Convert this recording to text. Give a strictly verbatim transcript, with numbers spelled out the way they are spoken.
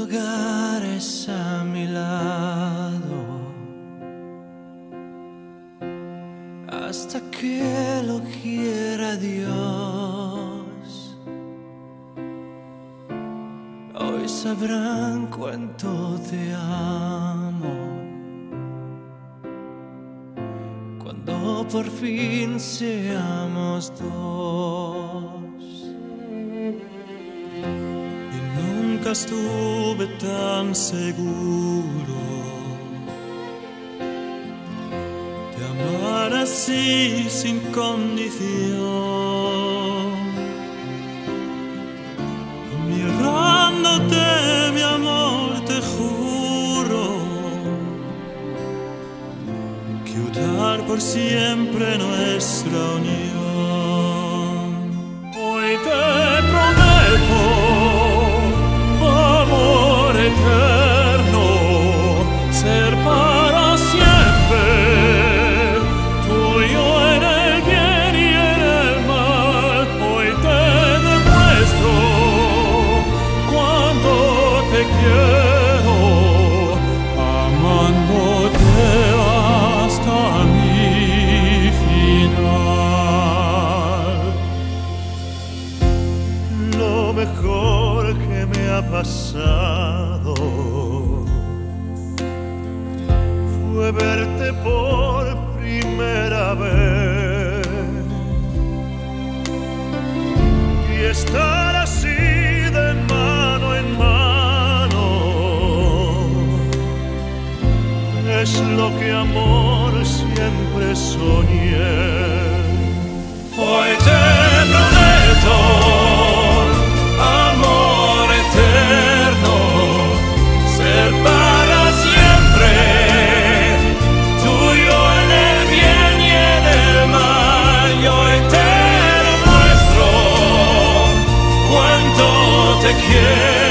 lugares a mi lado hasta que lo quiera Dios. Hoy sabrán cuánto te amo cuando por fin seamos dos. Nunca estuve tan seguro de amar así sin condición. Mirándote, mi amor, te juro que unir por siempre nuestra unión. Hoy te prometo amor eterno, ser para siempre tuyo en el bien y en el mal. Hoy te demuestro cuánto te quiero, amándote hasta mi final. Lo mejor que me ha pasado fue verte por primera vez y estar así de mano en mano. Es lo que amor siempre soñé. Hoy te prometo amor eterno, ser para siempre tuyo en el bien y en el mal. Y hoy te demuestro cuánto te quiero.